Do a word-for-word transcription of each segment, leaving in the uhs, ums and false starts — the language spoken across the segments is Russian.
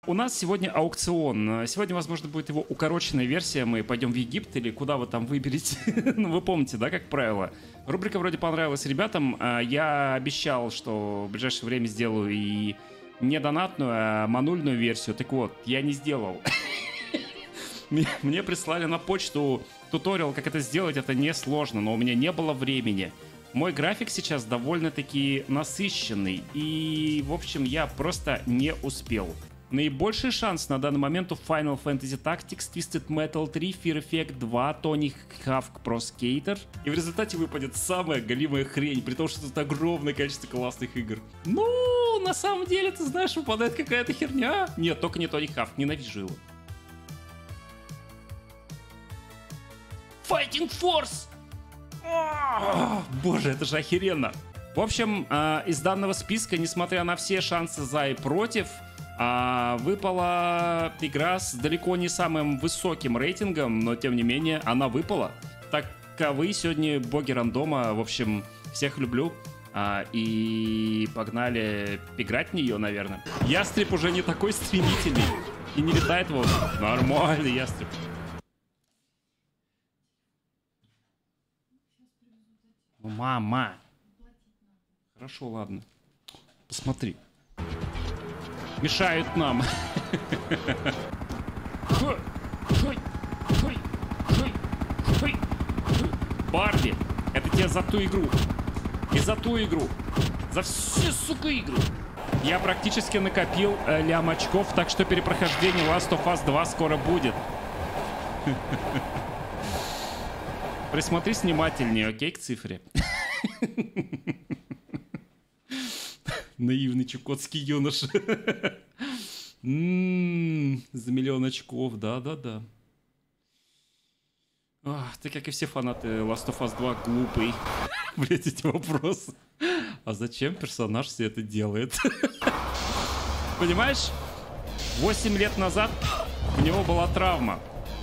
У нас сегодня аукцион. Сегодня, возможно, будет его укороченная версия. Мы пойдем в Египет или куда вы там выберете. Ну, вы помните, да, как правило. Рубрика вроде понравилась ребятам. Я обещал, что в ближайшее время сделаю и не донатную, а манульную версию. Так вот, я не сделал. Мне прислали на почту туториал, как это сделать. Это несложно, но у меня не было времени. Мой график сейчас довольно-таки насыщенный. И, в общем, я просто не успел. Наибольший шанс на данный момент у Final Fantasy Tactics, Twisted Metal три, Fear Effect два, Tony Hawk Pro Skater. И в результате выпадет самая голимая хрень, при том, что тут огромное количество классных игр. Ну, на самом деле, ты знаешь, выпадает какая-то херня. Нет, только не Tony Hawk, ненавижу его. Fighting Force! О, боже, это же охеренно. В общем, э, из данного списка, несмотря на все шансы за и против, А выпала игра с далеко не самым высоким рейтингом, но тем не менее она выпала. Таковы сегодня боги рандома. В общем, всех люблю. А, и погнали играть в нее, наверное. Ястреб уже не такой стремительный и не летает вот. Нормальный ястреб. Ну, мама. Хорошо, ладно. Посмотри. Мешают нам. Барби, это тебе за ту игру. И за ту игру. За всю, сука, игру. Я практически накопил э, лям очков, так что перепрохождение Last of Us два скоро будет. Присмотрись внимательнее, окей, к цифре. Наивный чукотский юноша. М-м-м, за миллион очков, да-да-да. Ты, как и все фанаты Last of Us два, глупый. Блять, эти вопросы. А зачем персонаж все это делает? Понимаешь? восемь лет назад у него была травма.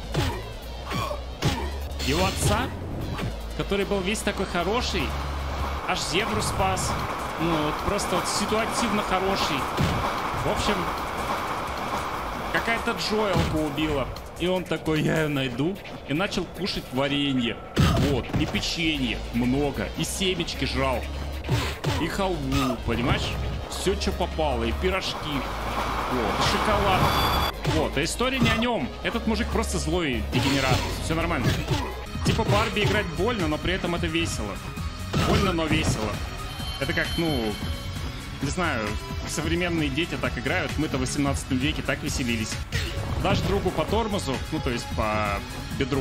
Его отца, который был весь такой хороший, аж зебру спас. Ну, вот просто вот ситуативно хороший. В общем, какая-то Джоэлка убила. И он такой, я ее найду. И начал кушать варенье. Вот, и печенье много. И семечки жрал. И халву, понимаешь? Все, что попало. И пирожки. Вот, и шоколад. Вот, а история не о нем. Этот мужик просто злой дегенерат. Все нормально. Типа Барби играть больно, но при этом это весело. Больно, но весело. Это как, ну, не знаю, современные дети так играют. Мы-то в восемнадцатом веке так веселились. Дашь другу по тормозу, ну, то есть по бедру.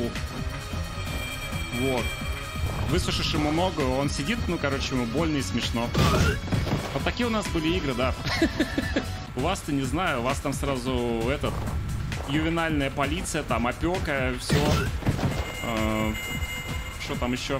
Вот. Высушишь ему ногу, он сидит, ну, короче, ему больно и смешно. Вот такие у нас были игры, да. У вас-то не знаю, у вас там сразу этот... Ювенальная полиция, там опека, все. Что там еще?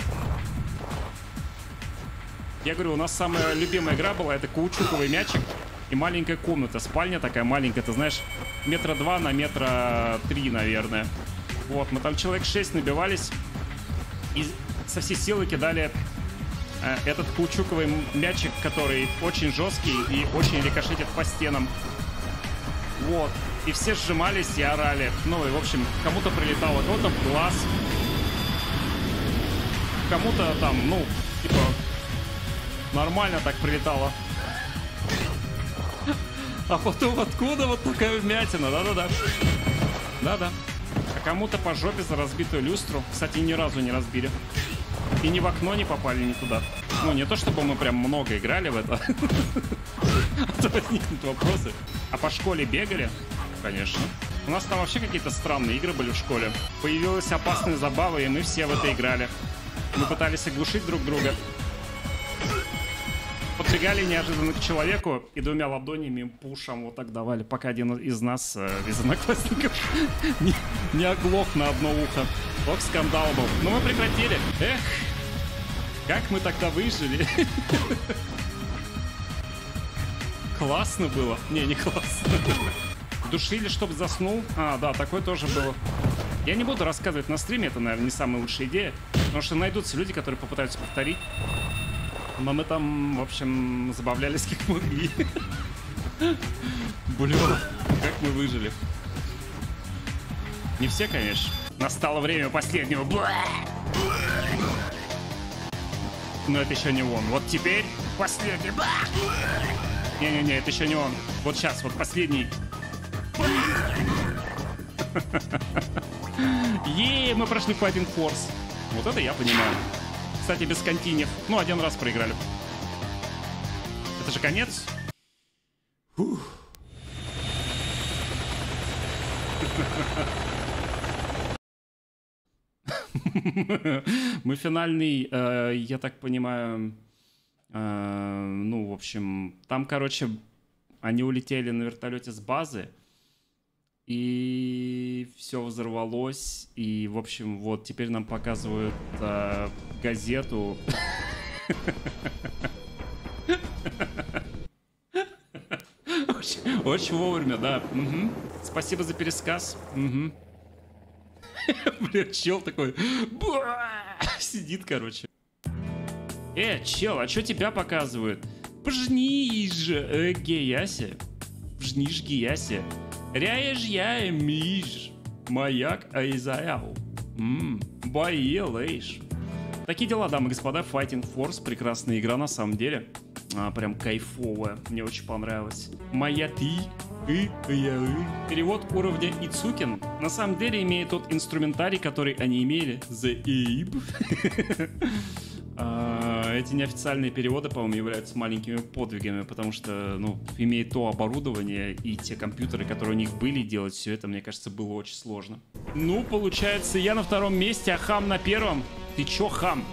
Я говорю, у нас самая любимая игра была, это каучуковый мячик и маленькая комната. Спальня такая маленькая, ты знаешь, метра два на метра три, наверное. Вот, мы там человек шесть набивались и со всей силы кидали э, этот каучуковый мячик, который очень жесткий и очень рикошетит по стенам. Вот, и все сжимались и орали. Ну и, в общем, кому-то прилетало, кого-то в глаз. Кому-то там, ну, типа... Нормально так прилетало. А потом откуда вот такая вмятина? Да-да-да. Да-да. А кому-то по жопе за разбитую люстру. Кстати, ни разу не разбили. И ни в окно не попали, ни туда. Ну, не то чтобы мы прям много играли в это. А то возникнут вопросы. А по школе бегали? Конечно. У нас там вообще какие-то странные игры были в школе. Появилась опасная забава, и мы все в это играли. Мы пытались оглушить друг друга. Подбегали неожиданно к человеку и двумя ладонями по ушам вот так давали, пока один из нас, из одноклассников, не, не оглох на одно ухо. Ох, скандал был. Но мы прекратили. Эх, как мы тогда выжили. Классно было. Не, не классно. Душили, чтобы заснул. А, да, такое тоже было. Я не буду рассказывать на стриме, это, наверное, не самая лучшая идея. Потому что найдутся люди, которые попытаются повторить. Но мы там, в общем, забавлялись как могли. Бля, как Мы выжили. Не все, конечно. Настало время последнего. Но это еще не он. Вот теперь последний. Не-не-не, это еще не он. Вот сейчас, вот последний. Еее, мы прошли Fighting Force. Вот это я понимаю. Кстати, без континьев. Ну, один раз проиграли. Это же конец. Фух. Мы финальный, э, я так понимаю, э, ну, в общем, там, короче, они улетели на вертолете с базы, и все взорвалось, и, в общем, вот теперь нам показывают э, газету. Очень, очень вовремя, да. Угу. Спасибо за пересказ. Угу. Бля, чел такой сидит, короче. Э, чел, а что тебя показывают? Пожнишь же, геяси. Пожнишь геяси. Ряешь я миж. Маяк айзаяу. Ммм, боелэйш. Такие дела, дамы и господа. Fighting Force. Прекрасная игра на самом деле. А, прям кайфовая. Мне очень понравилось. Моя ты. И, я, и. Перевод уровня Ицукин на самом деле имеет тот инструментарий, который они имели. The Ape. а, эти неофициальные переводы, по-моему, являются маленькими подвигами, потому что, ну, имея то оборудование и те компьютеры, которые у них были, делать все это, мне кажется, было очень сложно. Ну, получается, я на втором месте, а Хам на первом. Ты чё, Хам?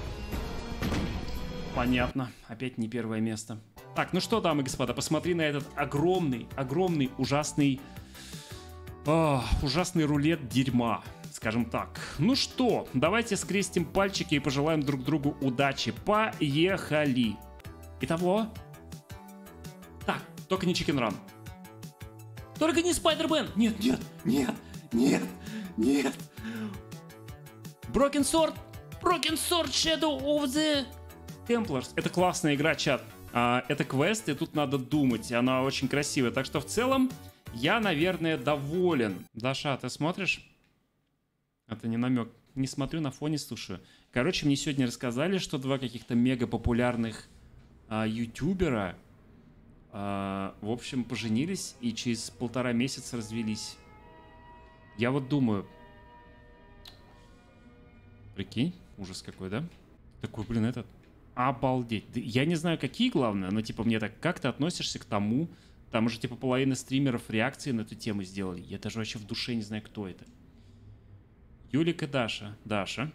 Понятно. Опять не первое место. Так, ну что, дамы и господа, посмотри на этот огромный, огромный, ужасный, о, ужасный рулет дерьма, скажем так. Ну что, давайте скрестим пальчики и пожелаем друг другу удачи. Поехали. Итого. Так, только не Chicken Run. Только не Spider-Man. Нет, нет, нет, нет, нет. Broken Sword. Broken Sword Shadow of the Templars. Это классная игра, чат. А, это квест, и тут надо думать. Она очень красивая. Так что в целом я, наверное, доволен. Даша, ты смотришь? Это не намек. Не смотрю, на фоне слушаю. Короче, мне сегодня рассказали, что два каких-то мега популярных а, ютубера а, в общем, поженились и через полтора месяца развелись. Я вот думаю... Прикинь, ужас какой, да? Такой, блин, этот... Обалдеть. Я не знаю, какие, главное, но, типа, мне так, как ты относишься к тому, там уже, типа, половина стримеров реакции на эту тему сделали. Я даже вообще в душе не знаю, кто это. Юлик и Даша. Даша.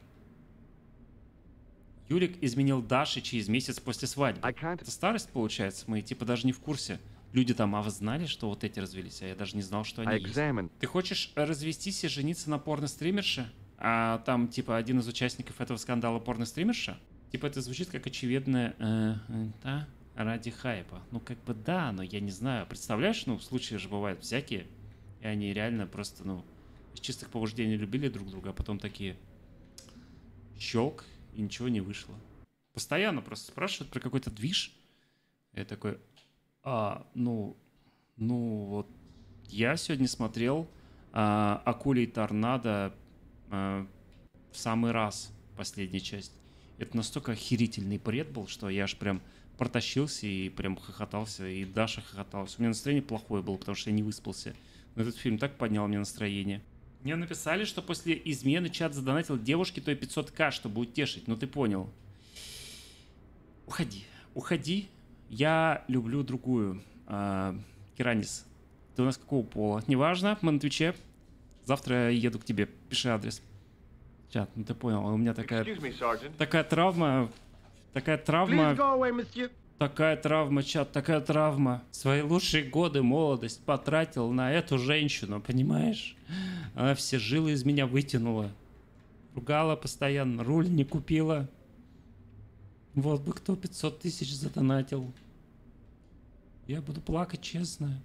Юлик изменил Даше через месяц после свадьбы. Это старость, получается? Мы, типа, даже не в курсе. Люди там, а вы знали, что вот эти развелись? А я даже не знал, что они есть. Ты хочешь развестись и жениться на порно-стримерше? А там, типа, один из участников этого скандала порно-стримерша? Типа это звучит как очевидное э, э, да, ради хайпа. Ну как бы да, но я не знаю. Представляешь, ну случаи же бывают всякие. И они реально просто, ну, из чистых побуждений любили друг друга, а потом такие щелк, и ничего не вышло. Постоянно просто спрашивают про какой-то движ. Я такой, а, ну, ну вот я сегодня смотрел а, «Акулий торнадо» а, в самый раз, последняя часть. Это настолько охерительный бред был, что я аж прям протащился и прям хохотался, и Даша хохоталась. У меня настроение плохое было, потому что я не выспался. Но этот фильм так поднял мне настроение. Мне написали, что после измены чат задонатил девушке той пятьсот ка, чтобы утешить. Ну ты понял. Уходи, уходи. Я люблю другую. А, Киранис, ты у нас какого пола? Неважно, мы на Твиче. Завтра я еду к тебе. Пиши адрес. Чат, ну ты понял, у меня такая, me, такая травма, такая травма, away, такая травма, чат, такая травма. Свои лучшие годы, молодость потратил на эту женщину, понимаешь? Она все жилы из меня вытянула, ругала постоянно, руль не купила. Вот бы кто пятьсот тысяч задонатил. Я буду плакать, честно.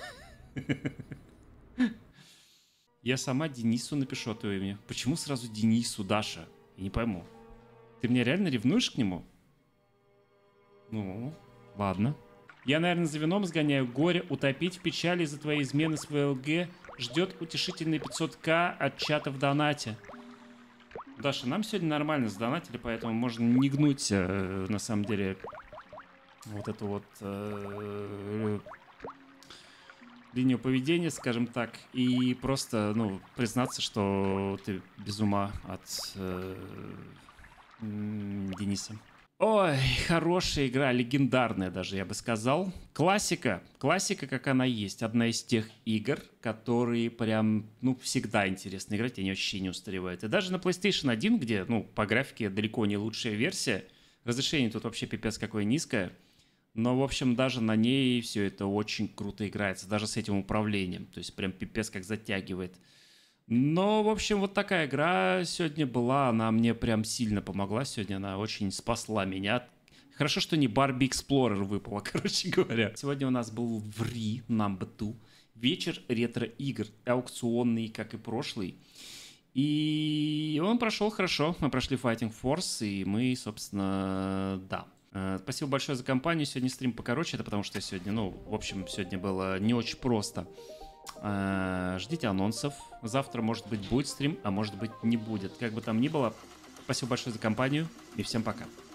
Я сама Денису напишу от твоего имени. Почему сразу Денису, Даша? Я не пойму. Ты меня реально ревнуешь к нему? Ну, ладно. Я, наверное, за вином сгоняю. Горе утопить в печали из-за твоей измены с ВЛГ. Ждет утешительные пятьсот тысяч от чата в донате. Даша, нам сегодня нормально сдонатили, поэтому можно не гнуть, э, на самом деле, вот эту вот э, линию поведения, скажем так, и просто, ну, признаться, что ты без ума от э, Дениса. Ой, хорошая игра, легендарная даже, я бы сказал. Классика, классика, как она есть. Одна из тех игр, которые прям, ну, всегда интересно играть, и они вообще не устаревают. И даже на PlayStation один, где, ну, по графике далеко не лучшая версия, разрешение тут вообще пипец какое низкое, но, в общем, даже на ней все это очень круто играется, даже с этим управлением. То есть прям пипец как затягивает. Но, в общем, вот такая игра сегодня была, она мне прям сильно помогла сегодня, она очень спасла меня. Хорошо, что не Барби Эксплорер выпала, короче говоря. Сегодня у нас был Free Number Two, вечер ретро-игр, аукционный, как и прошлый. И он прошел хорошо, мы прошли Fighting Force, и мы, собственно, да. Спасибо большое за компанию, сегодня стрим покороче, это потому что сегодня, ну, в общем, сегодня было не очень просто. Ждите анонсов. Завтра, может быть, будет стрим, а может быть, не будет. Как бы там ни было, спасибо большое за компанию и всем пока.